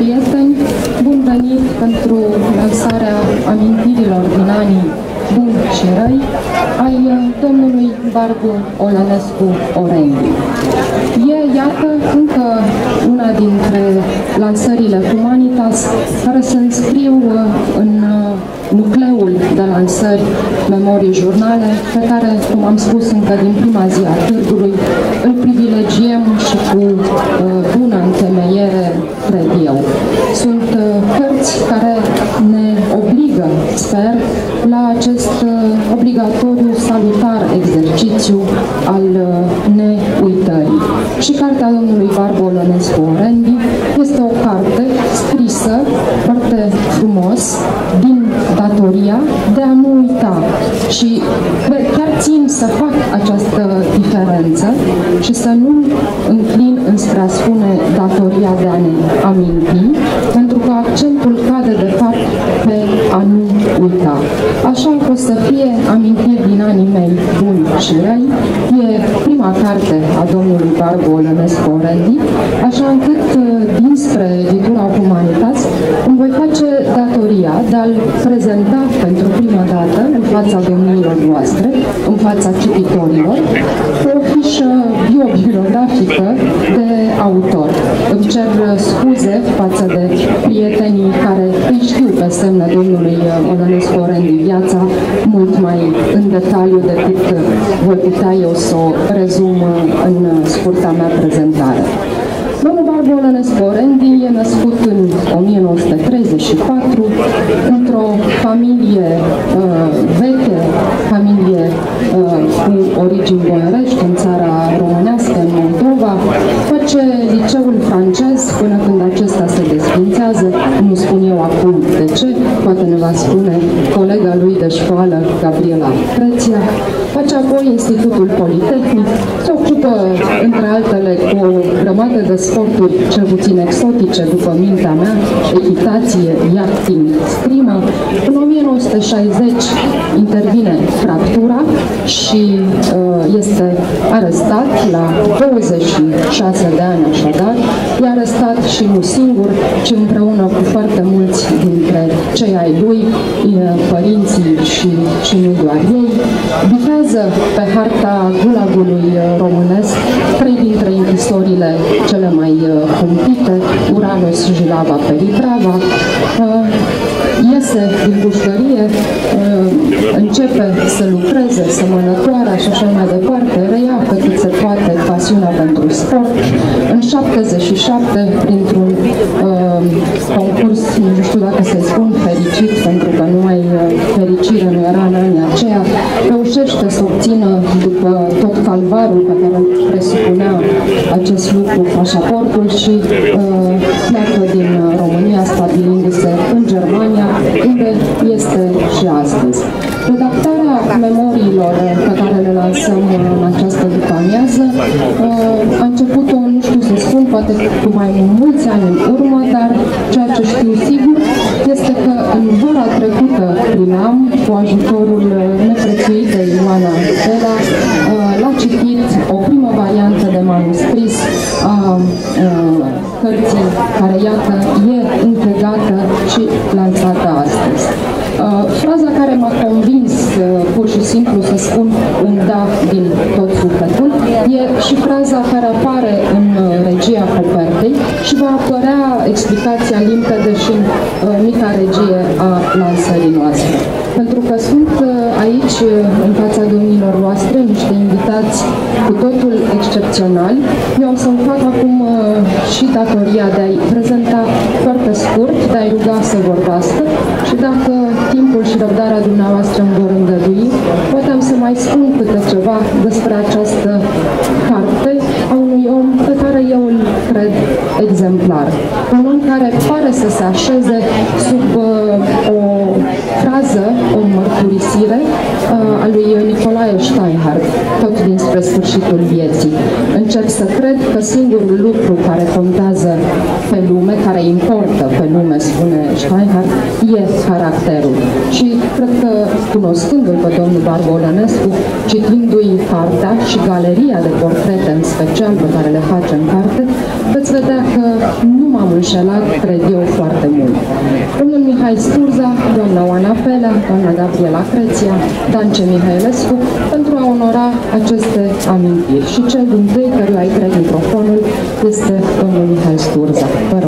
prieteni, bun venit pentru lansarea amintirilor din anii buni și răi ai domnului Barbu Ollanescu Orendi. E, iată, încă una dintre lansările Humanitas care se înscriu în nucleul de lansări memorii jurnale, pe care, cum am spus încă din prima zi a târgului, îl privilegiem și cu bună întemeiere, cred eu. Sunt cărți care ne obligă, sper, la acest obligatoriu salutar exercițiu al neuitării. Și cartea domnului Barbu Ollanescu Orendi este o carte scrisă foarte frumos din datoria de a nu uita. Și chiar țin să fac această diferență și să nu înclin înspre a spune datoria de a ne aminti, pentru că accentul cade de fapt pe a nu uita. Așa a fost să fie amintiri din anii mei buni și răi. E prima carte a domnului Barbu Ollanescu Orendi, așa încât dinspre editura Humanitas îmi voi face datoria de a-l prezenta pentru prima dată în fața domnilor voastre, în fața cititorilor, cu o fișă bibliografică de autor. Îmi cer scuze față de prietenii care îi știu pe semnă domnului Ollanescu Orendi viața mult mai în detaliu decât voi putea eu să o rezum în scurta mea prezentare. Domnul Barbu Ollanescu Orendi e născut în 1934 într-o familie veche, familie cu origini boierești în țara românească, în Moldova. Face liceul francez până când acesta se desfințează. Nu spun eu acum de ce, poate ne va spune colega lui de școală, Gabriela Creția. Face apoi Institutul Politehnic, se ocupă, între altele, cu o grămadă de sporturi, cel puțin exotice, după mintea mea, echitație, yachting, scrimă. În 1960 intervine fractura și este arestat la 26 de ani, așadar. E arestat și nu singur, ci împreună cu foarte mulți dintre cei ai lui, părinții și nu doar ei. Bifează pe harta gulagului românesc trei dintre închisorile cele mai cumpite, Uranus, Jilava, Peritrava. Iese din pușcărie, începe să lucreze, să mănătoare și așa mai departe, reia pe cât se poate pasiunea pentru sport. În 77, printr-un concurs, nu știu dacă să-i spun fericit, pentru că numai fericire nu era în anii aceea, reușește să obțină, după tot calvarul pe care îl presupunea acest lucru, pașaportul și pleacă din România, stabilindu-se în Germania, unde este și astăzi. Redactarea memoriilor pe care le lansăm în această după-amiază a început-o, nu știu să spun, poate cu mai mulți ani în urmă, dar ceea ce știu sigur este că în vara trecută primeam, cu ajutorul neprețuitei Ioana Bodea, l-a citit o primă variantă de manuscris a cărții care, iată, e întregată și lansată astăzi. Fraza care m-a convins, pur și simplu să spun un da din tot sufletul, e și fraza care apare în regia copertei și va apărea explicația limpede și în mica regie a lansării noastre. Pentru că sunt aici, în fața domnilor voastre, niște invitați cu totul excepționali. Eu o să-mi fac acum și datoria de a-i prezenta foarte scurt, de a-i ruga să vorbească și dacă timpul și răbdarea dumneavoastră îmi vor îngădui, poate am să mai spun câte ceva despre această carte a unui om pe care eu îl cred exemplar. Un om care pare să se așeze sub o frază, o mărturisire a lui Nicolae Steinhardt, tot dinspre sfârșitul vieții. Încerc să cred că singurul lucru care contează pe lume, care importă pe lume, spune Steinhardt, e caracterul. Și cred că, cunoscându-l pe domnul Barbu Ollanescu, citindu-i cartea și galeria de portrete în special pe care le face în carte, veți vedea că nu m-am înșelat, cred eu, foarte mult. Domnul Mihai Sturza, doamna Oana Pelea, doamna Gabriela Creția, Dance Mihailescu, pentru a onora aceste amintiri. Și cel din tâi